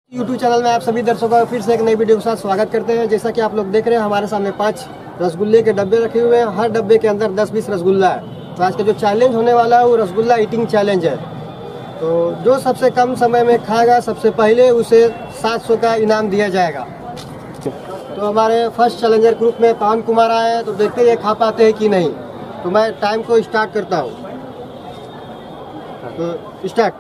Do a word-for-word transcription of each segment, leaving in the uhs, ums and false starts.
YouTube channel में आप सभी दर्शकों का फिर से एक नई वीडियो के साथ स्वागत करते हैं। जैसा कि आप लोग देख रहे हैं, हमारे सामने पांच रसगुल्ले के डब्बे रखे हुए हैं। हर डब्बे के अंदर दस बीस रसगुल्ला है। तो आज का जो चैलेंज होने वाला है वो रसगुल्ला ईटिंग चैलेंज है। तो जो सबसे कम समय में खाएगा सबसे पहले उसे सात सौ का इनाम दिया जाएगा। तो हमारे फर्स्ट चैलेंजर ग्रुप में पवन कुमार आए हैं, तो देखते हैं ये खा पाते हैं कि नहीं। तो मैं टाइम को स्टार्ट करता हूँ। तो स्टार्ट।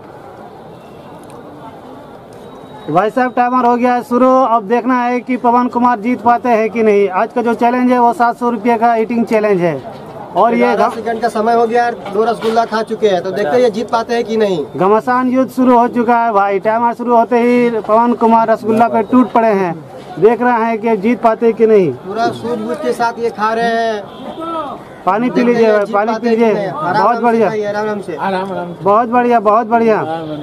भाई साहब टाइमर हो गया है शुरू। अब देखना है कि पवन कुमार जीत पाते हैं कि नहीं। आज का जो चैलेंज है वो सात सौ रुपये का ईटिंग चैलेंज है और ये दस सेकंड का समय हो गया है। दो रसगुल्ला खा चुके हैं, तो देखते हैं ये जीत पाते हैं कि नहीं। घमासान युद्ध शुरू हो चुका है भाई। टाइमर शुरू होते ही पवन कुमार रसगुल्ला पे टूट पड़े हैं। देख रहे हैं कि जीत पाते कि नहीं। पूरा सूझबूझ के साथ ये खा रहे हैं। पानी पी लीजिए भाई, पानी पी लीजिए। बहुत बढ़िया, आराम से बहुत बढ़िया, बहुत बढ़िया।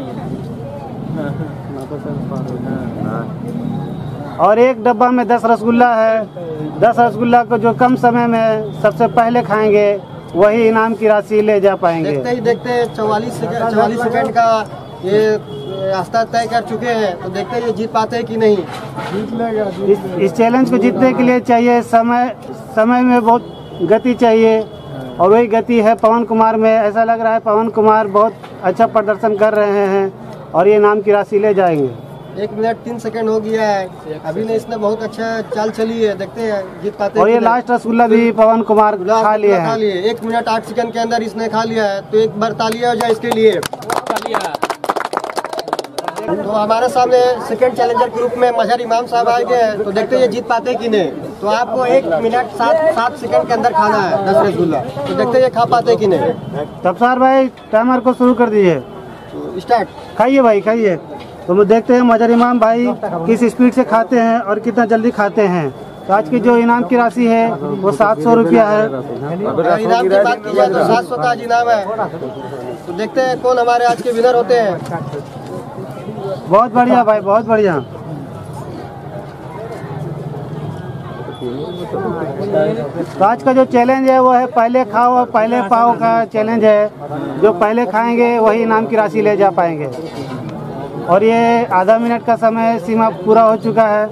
और एक डब्बा में दस रसगुल्ला है। दस रसगुल्ला को जो कम समय में सबसे पहले खाएंगे वही इनाम की राशि ले जा पाएंगे। देखते ही देखते चौवालीस चौवालीस सेकंड का ये रास्ता तय कर चुके हैं। तो देखते हैं ये जीत पाते हैं कि नहीं। जीत लेगा। इस, इस चैलेंज को जीतने के लिए चाहिए समय समय में बहुत गति चाहिए और वही गति है पवन कुमार में। ऐसा लग रहा है पवन कुमार बहुत अच्छा प्रदर्शन कर रहे हैं और ये इनाम की राशि ले जाएंगे। एक मिनट तीन सेकंड हो गया है। अभी ने इसने बहुत अच्छा चाल चली है। देखते हैं जीत पाते और ये लास्ट रसगुल्ला भी पवन कुमार खा लिए खा लिए एक मिनट आठ सेकंड के अंदर इसने खा लिया है। तो एक बार तालियां हो जाए इसके लिए। तो हमारे सामने सेकंड चैलेंजर ग्रुप में मजहर इमाम साहब आए गए हैं। तो देखते हैं ये जीत पाते कि नहीं। तो आपको एक मिनट सात सात सेकंड के अंदर खाना है दस रसगुल्ला। तो देखते हैं ये खा पाते कि नहीं। तबसार भाई टाइमर को शुरू कर दीजिए। तो स्टार्ट। खाइए भाई खाइए। तो हम देखते हैं मजहर इमाम भाई किस स्पीड से खाते हैं और कितना जल्दी खाते हैं। तो आज की जो इनाम की राशि है वो सात सौ रुपया है। इनाम की बात की जाए तो सात सौ का आज इनाम है। तो देखते हैं कौन हमारे आज के विनर होते हैं। बहुत बढ़िया भाई, बहुत बढ़िया। तो आज का जो चैलेंज है वो है पहले खाओ और पहले पाओ का चैलेंज है। जो पहले खाएंगे वही इनाम की राशि ले जा पाएंगे। और ये आधा मिनट का समय सीमा पूरा हो चुका है।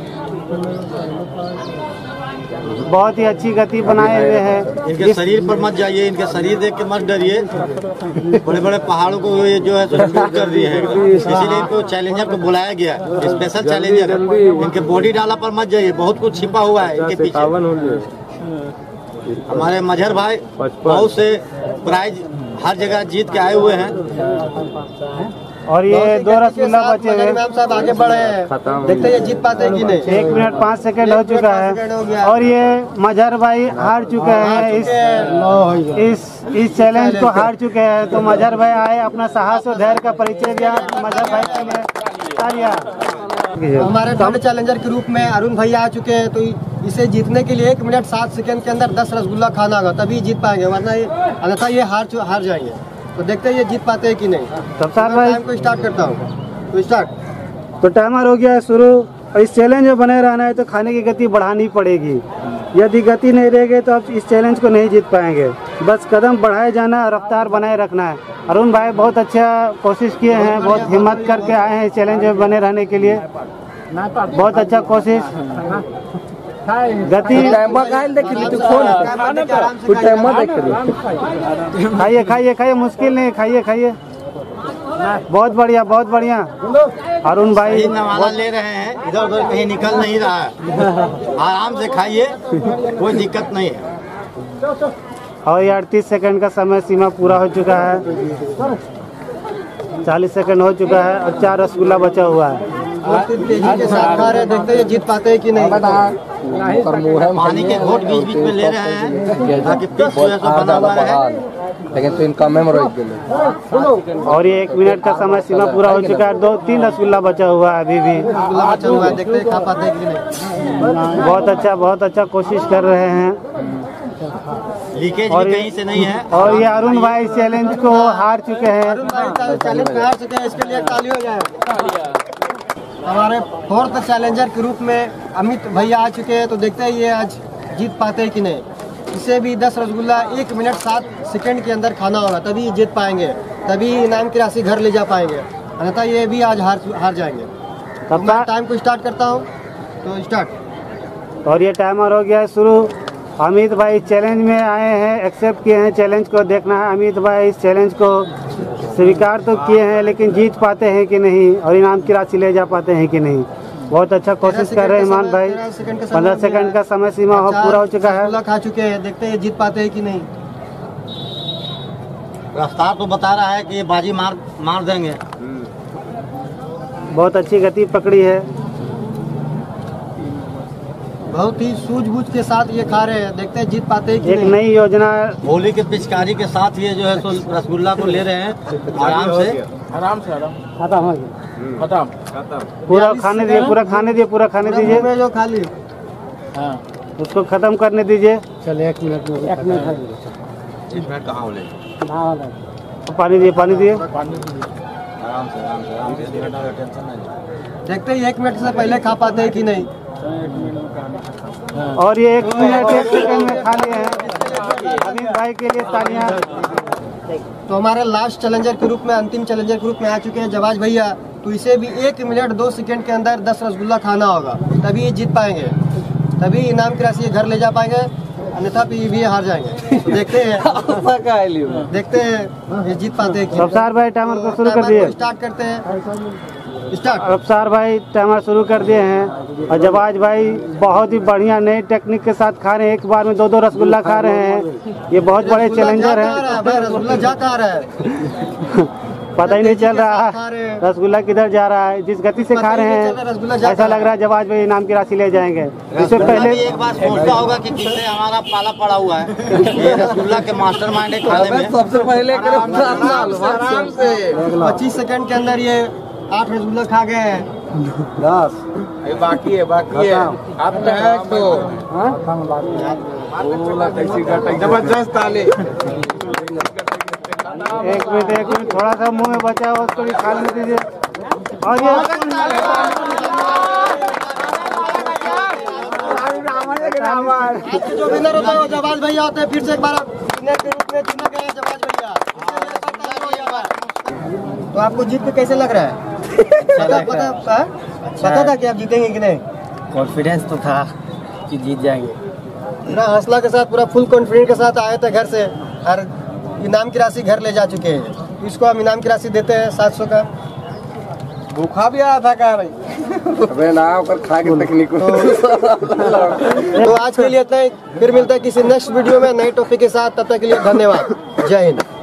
बहुत ही अच्छी गति बनाए हुए हैं। इनके शरीर पर मत जाइए, इनके शरीर देख के मत डरिए। बड़े बड़े पहाड़ों को ये जो है दूर कर दिए हैं, इसीलिए इनको चैलेंजर को बुलाया गया, स्पेशल चैलेंजर। इनके बॉडी डाला पर मत जाइए, बहुत कुछ छिपा हुआ है इनके पीछे। हमारे मजहर भाई बहुत से प्राइज हर जगह जीत के आए हुए हैं। और ये दो रसगुल्ला बचे हुए। इमाम साहब आगे बढ़े हैं। देखते हैं ये जीत पाते हैं कि नहीं। एक मिनट पाँच सेकंड हो चुका है और ये मजहर भाई हार चुके हैं। इस इस इस चैलेंज को हार चुके हैं। तो मजहर भाई आए, अपना साहस और धैर्य का परिचय दिया। मजहर भाई के लिए हमारे थर्ड चैलेंजर के रूप में अरुण भैया आ चुके हैं। तो इसे जीतने के लिए एक मिनट सात सेकंड के अंदर दस रसगुल्ला खाना होगा, तभी जीत पाएंगे, वरना ये अन्यथा ये हार हार जाएंगे। तो देखते हैं ये जीत पाते हैं कि नहीं। तब सार भाई टाइम को स्टार्ट करता हूँ। तो स्टार्ट। तो टाइमर हो गया है शुरू। और इस चैलेंज में बने रहना है तो खाने की गति बढ़ानी पड़ेगी। यदि गति नहीं रहेगी तो आप इस चैलेंज को नहीं जीत पाएंगे। बस कदम बढ़ाए जाना, रफ्तार बनाए रखना है। अरुण भाई बहुत अच्छा कोशिश किए हैं, बहुत हिम्मत करके आए हैं इस चैलेंज में बने रहने के लिए। बहुत अच्छा कोशिश। गति खाइए खाइए खाइए, मुश्किल नहीं, खाइए खाइए। बहुत बढ़िया, बहुत बढ़िया। अरुण भाई नवाला ले रहे हैं, इधर उधर कहीं निकल नहीं रहा है। आराम से खाइए, कोई दिक्कत नहीं है। और ये अड़तीस सेकंड का समय सीमा पूरा हो चुका है। चालीस सेकंड हो चुका है और चार रसगुल्ला बचा हुआ है। तेजी के साथ खा रहे हैं। देखते हैं जीत पाते हैं कि नहीं। पानी के घोट बीच बीच में ले रहे हैं ताकि पीस जो है सो बना हुआ रहे। लेकिन तो इनका मेमोरी। और ये एक मिनट का समय सीमा पूरा हो चुका है। दो तीन रसगुल्ला बचा हुआ है अभी भी। बचा हुआ है, देखते हैं खा पाते हैं कि नहीं। बहुत अच्छा, बहुत अच्छा कोशिश कर रहे हैं। लीकेज और भी कहीं से नहीं है। और ये अरुण भाई चैलेंज को हार चुके हैं। अरुण भाई चैलेंज में हार चुके हैं, इसके लिए ताली हो जाए। हमारे फोर्थ चैलेंजर के रूप में अमित भैया आ चुके हैं। तो देखते हैं ये आज जीत पाते हैं कि नहीं। इसे भी दस रसगुल्ला एक मिनट सात सेकंड के अंदर खाना होगा, तभी जीत पाएंगे, तभी इनाम की राशि घर ले जा पाएंगे, अन्यथा ये भी आज हार हार जाएंगे। तो मैं टाइम को स्टार्ट करता हूँ, तो स्टार्ट। और ये टाइमर हो गया है शुरू। अमित भाई चैलेंज में आए हैं, एक्सेप्ट किए हैं चैलेंज को। देखना है अमित भाई इस चैलेंज को स्वीकार तो किए हैं, लेकिन जीत पाते हैं कि नहीं और इनाम की राशि ले जा पाते हैं कि नहीं। बहुत अच्छा कोशिश कर रहे हैं ईमान भाई। पंद्रह सेकंड का समय सीमा हो पूरा हो चुका है। खा चुके हैं, देखते हैं जीत पाते हैं कि नहीं। रफ्तार तो बता रहा है कि ये बाजी मार मार देंगे। बहुत अच्छी गति पकड़ी है, बहुत ही सूझबूझ के साथ ये खा रहे हैं, देखते हैं जीत पाते हैं कि एक नहीं। नई योजना होली के पिचकारी के साथ ये जो है सो रसगुल्ला को ले रहे हैं आराम से आराम से आराम खत्म हो गया। खत्म पूरा खाने दीजिए, पूरा खाने दीजिए, पूरा खाने पूरा दीजिए, मुंह में जो खा ली हाँ उसको खत्म करने दीजिए। चल एक मिनट में एक मिनट कहाँ हो ले पानी दिए, पानी दिए। आराम से आराम से आराम से टेंशन नहीं। देखते हैं एक मिनट से पहले खा पाते हैं कि नहीं। और ये एक मिनट एक सेकंड में खा लिए हैं। अमित भाई के लिए तालियां। तो हमारे लास्ट चैलेंजर के रूप में, अंतिम चैलेंजर के रूप में आ चुके हैं जवाज भैया। तो इसे भी एक मिनट दो सेकंड के अंदर दस रसगुल्ला खाना होगा, तभी ये जीत पाएंगे, तभी इनाम की राशि घर ले जा पाएंगे, अन्यथा भी ये हार जाएंगे। तो देखते हैं देखते हैं ये जीत पाते हैं कि नहीं। अफसार भाई टाइमर को शुरू कर दिए। स्टार्ट करते हैं, स्टार्ट। अफसार भाई टाइमर शुरू कर दिए हैं और जवाज भाई बहुत ही बढ़िया नई टेक्निक के साथ खा रहे हैं। एक बार में दो दो रसगुल्ला खा रहे हैं। ये बहुत बड़े चैलेंजर हैं। रसगुल्ला जा कहाँ रहा है पता ही नहीं चल रहा रसगुल्ला किधर जा रहा है। जिस गति से खा रहे हैं ऐसा लग रहा है जवाज भाई इनाम की राशि ले जाएंगे। इससे पहले एक बार सोचता होगा कि किससे हमारा पाला पड़ा हुआ है। ये रसगुल्ला के मास्टर माइंड है खाने में। सबसे पहले आराम से पच्चीस सेकंड के अंदर ये आठ रसगुल्ला खा गए हैं। दस बाकी है बाकी है आप तो जबरदस्त ताली। एक मिनट एक मिनट थोड़ा सा मुंह में बचा हो उसको भी खा लेने दीजिए। और ये आज के जो विनर होता है वो जवाज भैया होते हैं। फिर से एक बार विनर के रूप में चुना गया है जवाज भैया। तो आपको जीत के कैसे लग रहा है? पता पता पता था कि आप जीतेंगे कि नहीं? कॉन्फिडेंस तो था कि जीत जाएंगे। पूरा हौसला के साथ, पूरा फुल कॉन्फिडेंस के साथ आए थे घर से और इनाम की राशि घर ले जा चुके हैं। इसको हम इनाम की राशि देते हैं सात सौ का। भूखा भी आया था क्या नहीं? अबे ना होकर खा के तकनीक। तो आज के लिए इतना ही, फिर मिलता है किसी नेक्स्ट वीडियो में नए टॉपिक के साथ। तब तक के लिए धन्यवाद, जय हिंद।